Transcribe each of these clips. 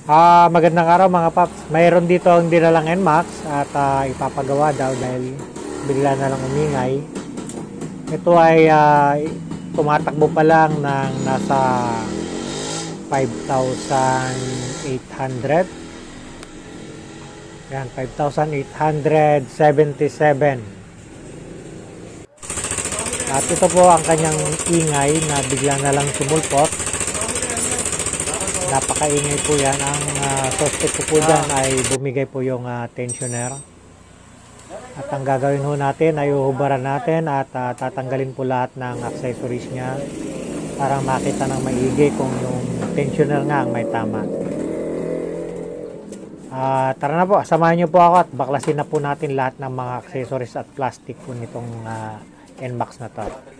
Magandang araw mga paps. Mayroon dito ang dinalang NMAX at ipapagawa daw dahil bigla na lang umingay. Ito ay tumatakbo pa lang ng nasa 5,800. Yan, 5,877. At ito po ang kanyang ingay na bigla na lang sumulpot. Napakaingay po yan. Ang suspect ko po dyan ay bumigay po yung tensioner. At ang gagawin ho natin ay uhubaran natin at tatanggalin po lahat ng accessories niya para makita ng maigi kung yung tensioner nga ang may tama. Tara na po, samahan niyo po ako at baklasin na po natin lahat ng mga accessories at plastic po nitong NMAX na to.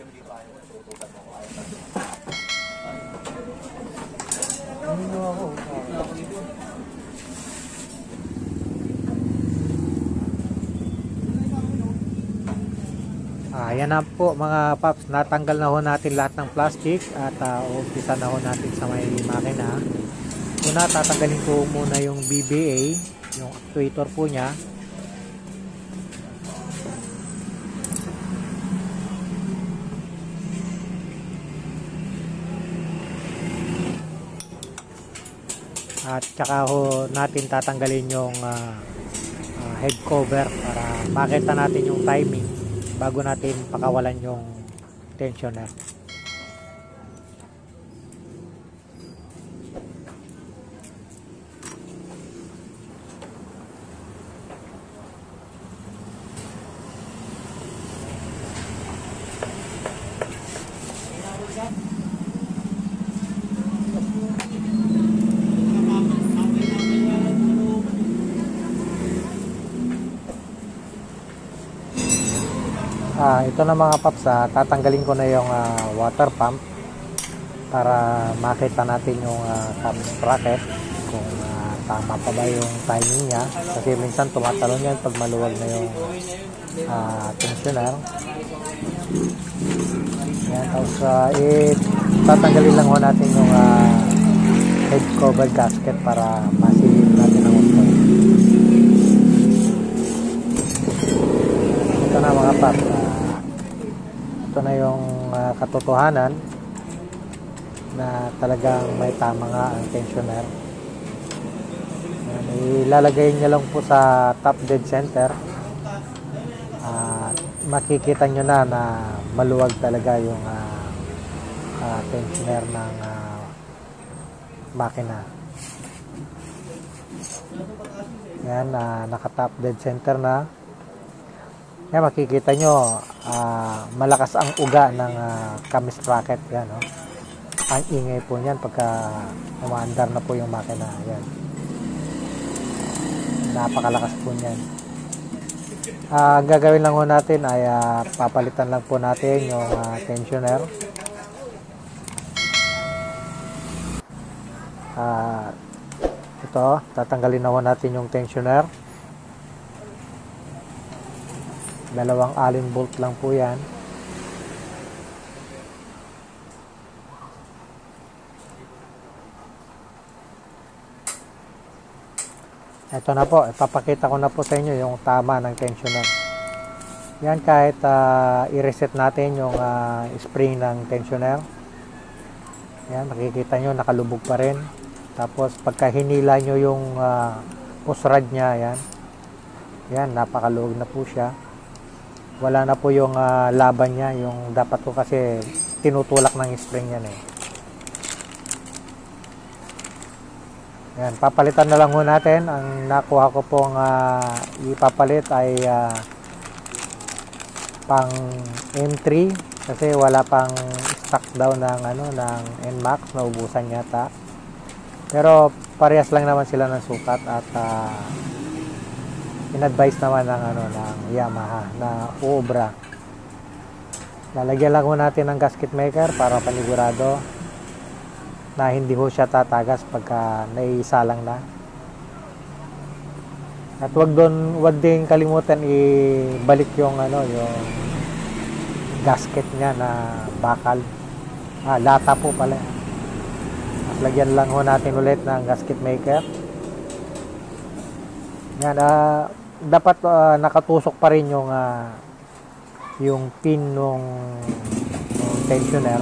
Ayan na po mga paps, natanggal na ho natin lahat ng plastic at uumpisa na ho natin sa may makina. Una, tatanggalin ko muna yung BBA, yung actuator po niya. At saka ho natin tatanggalin yung head cover para makita natin yung timing bago natin pakawalan yung tensioner. Ito na mga paps, tatanggalin ko na yung water pump para makita natin yung cam sprocket kung tama pa ba yung timing niya, kasi minsan tumatalon yan pag maluwag na yung tensioner. Yan, tapos tatanggalin lang ho natin yung head cover gasket para masilip natin ang motor. Ito na mga paps, ito na yung katotohanan na talagang may tama nga ang tensioner. Ilalagay niya lang po sa top dead center. Makikita nyo na maluwag talaga yung tensioner ng makina. Yan, naka top dead center na. Yan, makikita nyo malakas ang uga ng cam sprocket. Yan, oh. Ang ingay po niyan pagka umaandar na po yung makina. Yan, napakalakas po niyan. Gagawin lang po natin ay papalitan lang po natin yung tensioner. Ito, tatanggalin na po natin yung tensioner. Dalawang allen bolt lang po yan. Ito na po, ipapakita ko na po sa inyo yung tama ng tensioner. Yan, kahit i-reset natin yung spring ng tensioner. Yan, makikita nyo nakalubog pa rin. Tapos pagka hinila nyo yung push rod nya, yan, napakaluwag na po siya. Wala na po yung laban niya, yung dapat ko kasi tinutulak ng spring yan eh. Yan, papalitan na lang ho natin. Ang nakuha ko pong ipapalit ay pang M3 kasi wala pang stock daw ng ng NMAX, naubusan yata. Pero parehas lang naman sila ng sukat at in-advise naman ng ng Yamaha na uubra. Lalagyan lang ho natin ng gasket maker para panigurado na hindi ho siya tatagas pagka naisalang na. At wag din kalimutan ibalik yung yung gasket niya na bakal. Lata po pala. lagyan lang ho natin ulit ng gasket maker. Yan, dapat nakatusok pa rin yung pin nung tensioner,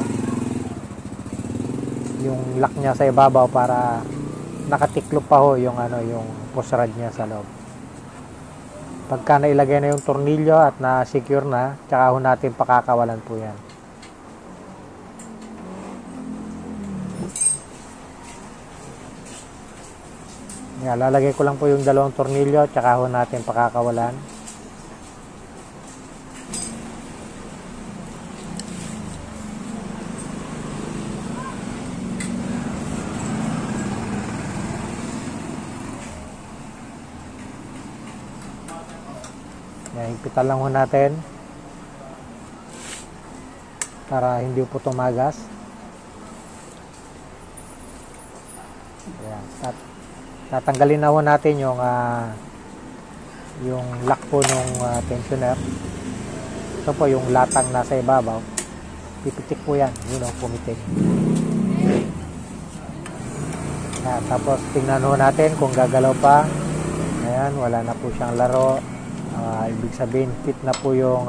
yung lock niya sa ibabaw, para nakatiklop pa ho yung yung push rod niya sa loob. Pagka nailagay na yung tornilyo at na-secure na, tsaka ho natin pakakawalan po yan. Yan, lalagay ko lang po yung dalawang tornilyo, tsaka ho natin pakakawalan. Yan, higpitan lang ho natin para hindi po tumagas. Yan, tatanggalin na ho natin yung lock po ng tensioner. Ito po yung latang nasa ibabaw. Pipitik po yan. Yun o, pumitik. Yan, tapos tingnan ho natin kung gagalaw pa. Ayan, wala na po siyang laro. Ibig sabihin, fit na po yung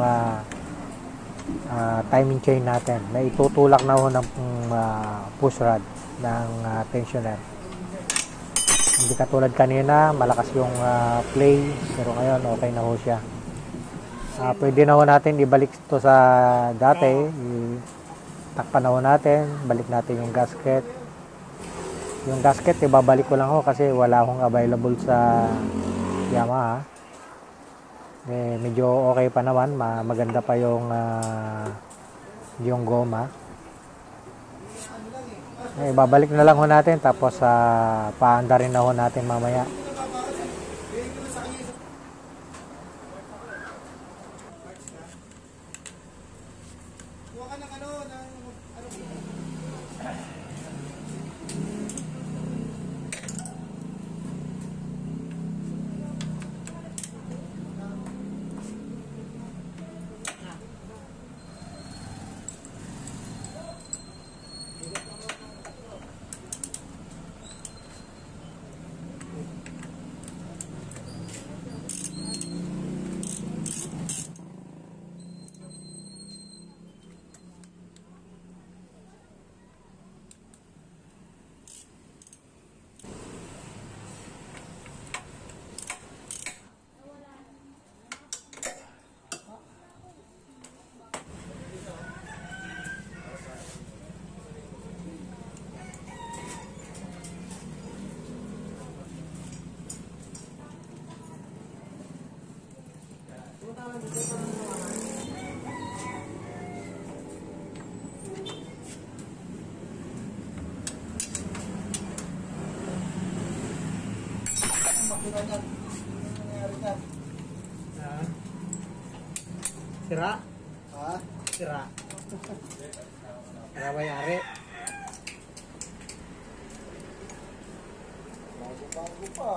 timing chain natin. May itutulak na ho ng push rod ng tensioner. Hindi katulad kanina, malakas yung play, pero ngayon okay na ho siya. Pwede na ho natin ibalik ito sa dati, takpan na ho natin, balik natin yung gasket. Yung gasket, ibabalik ko lang ho kasi wala akong available sa Yamaha. Medyo okay pa naman, maganda pa yung goma. Babalik na lang ho natin, tapos paanda rin na ho natin mamaya. Sira? Ha? Sira. Sira mayari. Bago pa.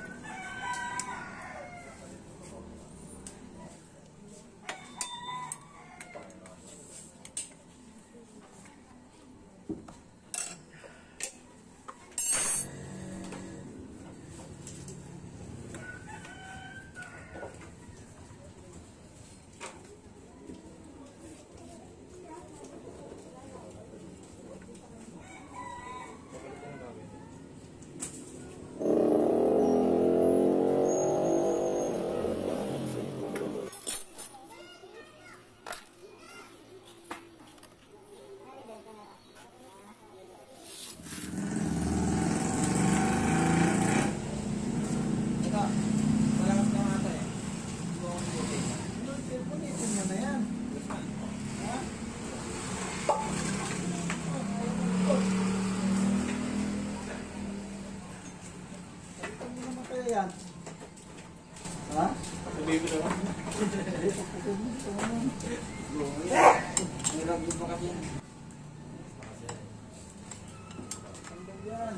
Yan. Ha? Sabihin ko naman. Hirap din pa kasi yan. Hanggang yan.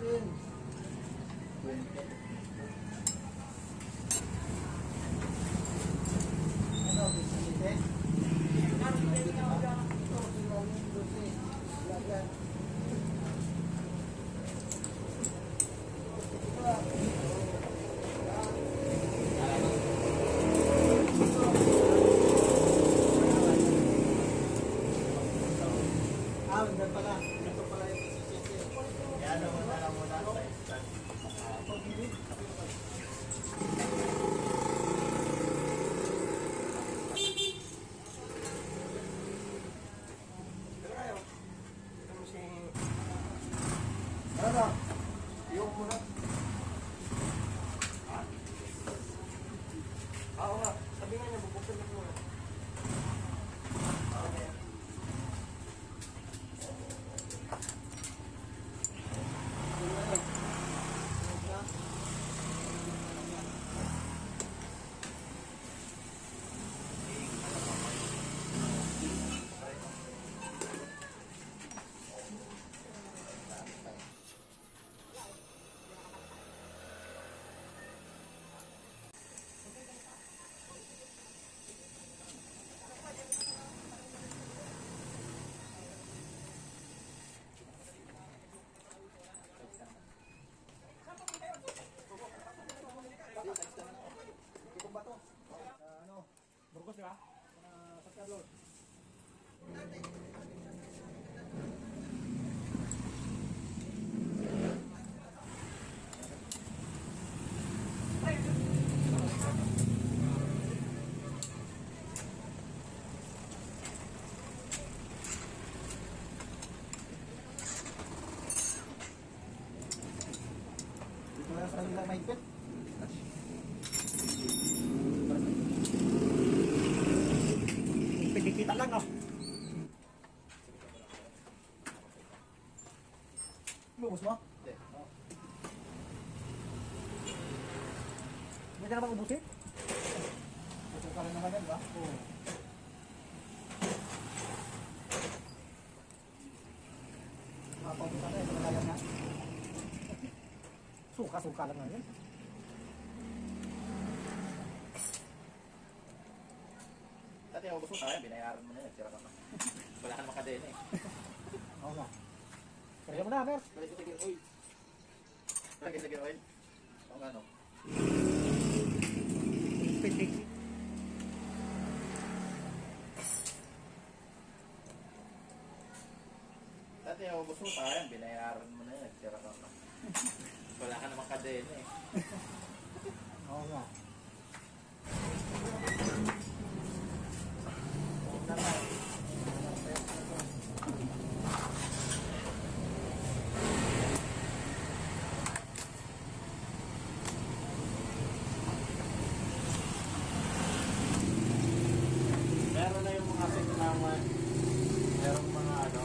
Ano? Bisite? Oo nga, sabi nga niya, bubuksan na muna. Burgos, di ba? Sa Carlos. Dito lang sa kanila mahigpit. Kita lang, oh. Lubos mo? Hindi. Hindi ka naman ubusin? Ubusin ka rin naman yan, ba? Oo. Mapaubusan ka yan, kaya nga. Suka lang nga yan. Dati ako gusto tayo, binayaran mo na yun, sira ka na. Wala ka naman kadena eh. Oo nga. Kaya mo na, Mer. Lagay sa oil. Lagay sa oil. Oo nga, no? Pitik. Dati ako gusto tayo, binayaran mo na yun, sira ka na. Wala ka naman kadena eh. Oo nga. Meron na yung mga naman. Meron mga ano.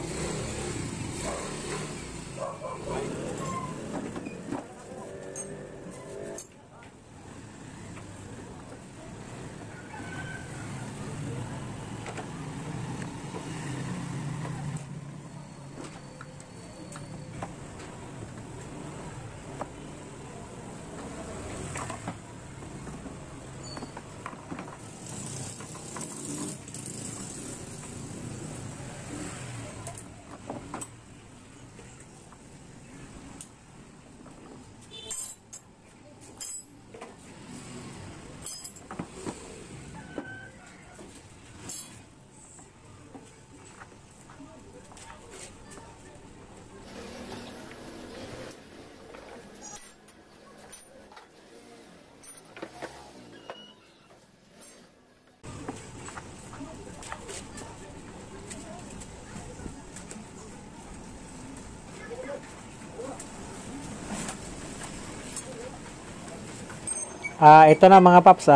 Ito na mga paps,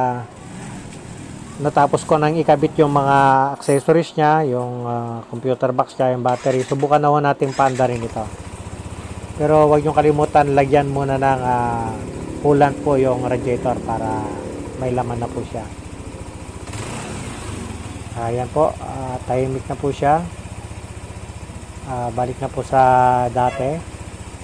natapos ko nang ikabit yung mga accessories niya, yung computer box niya, yung battery. Subukan na ho natin paanda rin ito. Pero wag nyo kalimutan, lagyan muna ng coolant po yung radiator para may laman na po siya. Ayan po, tahimik na po siya. Balik na po sa dati.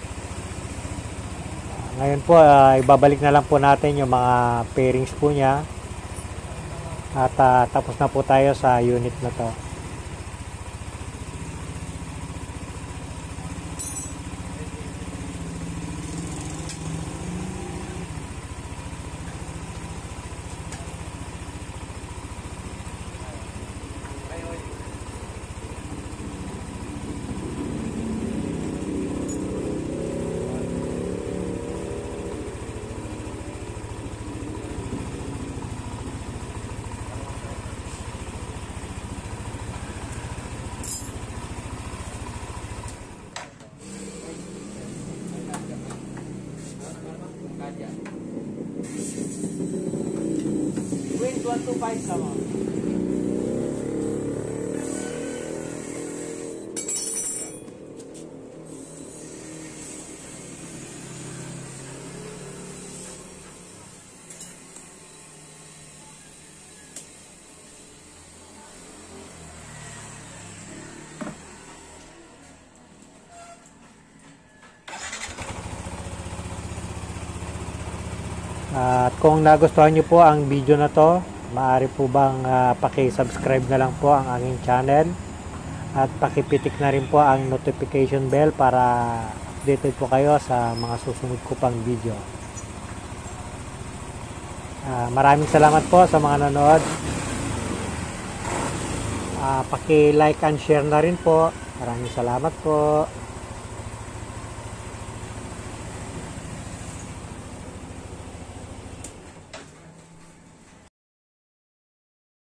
Ngayon po, ibabalik na lang po natin yung mga pairings po niya. At tapos na po tayo sa unit na to. 125 lang. At kung nagustuhan nyo po ang video na to, maaari po bang paki-subscribe na lang po ang aking channel at pakipitik na rin po ang notification bell para updated po kayo sa mga susunod ko pang video. Maraming salamat po sa mga nanood. Paki-like and share na rin po. Maraming salamat po.